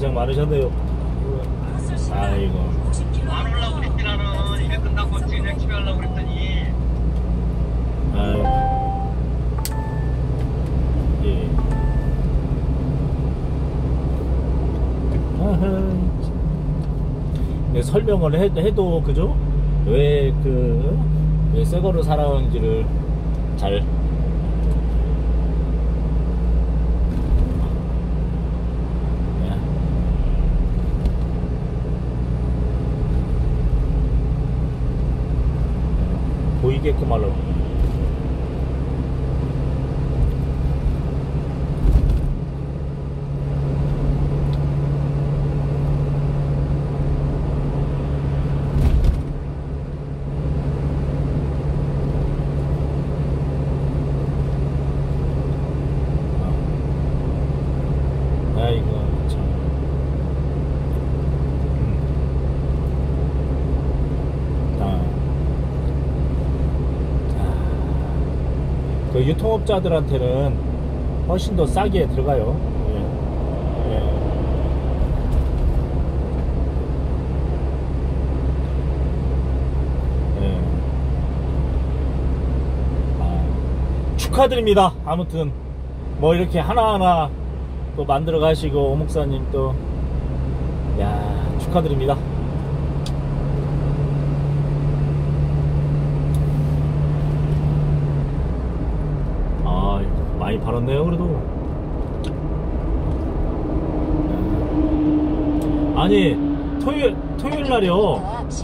고생 많으셨네요. 아이고. 안 올라오고 그랬지라는 이게 끝나고 지금 집에 가려고 그랬더니. 아이고. 예. 네, 설명을 해도 그죠? 왜 새 거를 사랑하는지를 잘. 보이게끔 하려고. 아이고 참. 그 유통업자들한테는 훨씬 더 싸게 들어가요. 예. 예. 예. 축하드립니다. 아무튼 뭐 이렇게 하나하나 또 만들어 가시고 오목사님 또 야 축하드립니다. 많이 팔았네요. 그래도 아니 토요일 날이요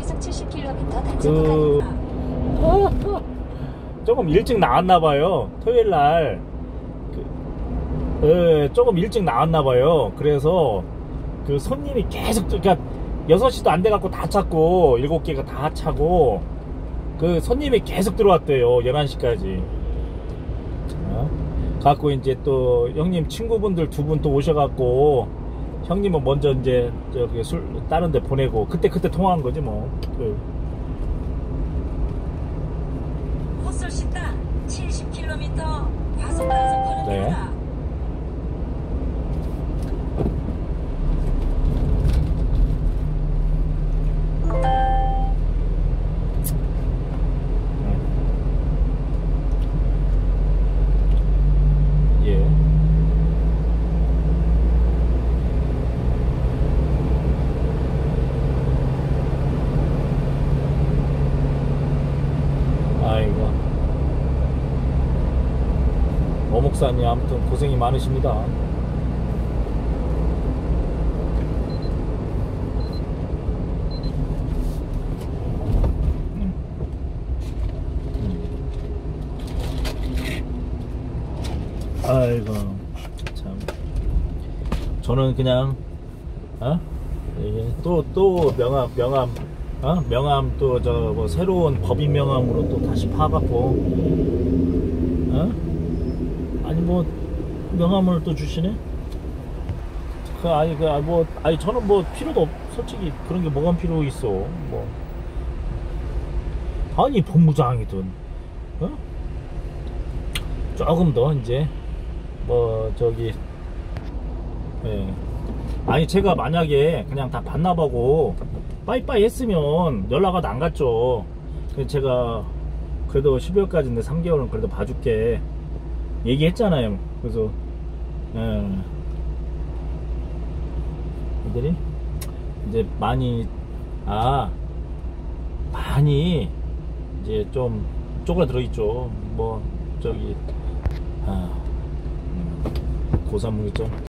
조금 일찍 나왔나봐요. 토요일 날 조금 일찍 나왔나봐요. 그래서 그 손님이 계속, 그러니까 6시도 안 돼갖고 다 찼고 7개가 다 차고 그 손님이 계속 들어왔대요. 11시까지 갖고 이제 또 형님 친구분들 2분 또 오셔갖고 형님은 먼저 이제 저기 술 다른 데 보내고 그때 통화한 거지 뭐. 헛솔 식당 70km 과속단속 걸어옵니다. 어목사님 아무튼 고생이 많으십니다. 아이고 참. 저는 그냥 또 명함 또 저 뭐 새로운 법인 명함으로 또 다시 파갖고 아니 뭐 명함을 또 주시네. 아니 저는 뭐 필요도 솔직히 그런 게 뭐가 필요 있어. 뭐 아니 본부장이든 조금 더 이제 뭐 저기 아니 제가 만약에 그냥 다 반납하고 빠이빠이 했으면 연락도 안 갔죠. 제가 그래도 12월까지인데 3개월은 그래도 봐줄게 얘기했잖아요. 그래서 애들이 이제 많이 이제 좀 쪼그라들어 있죠. 뭐 저기 고산문이죠.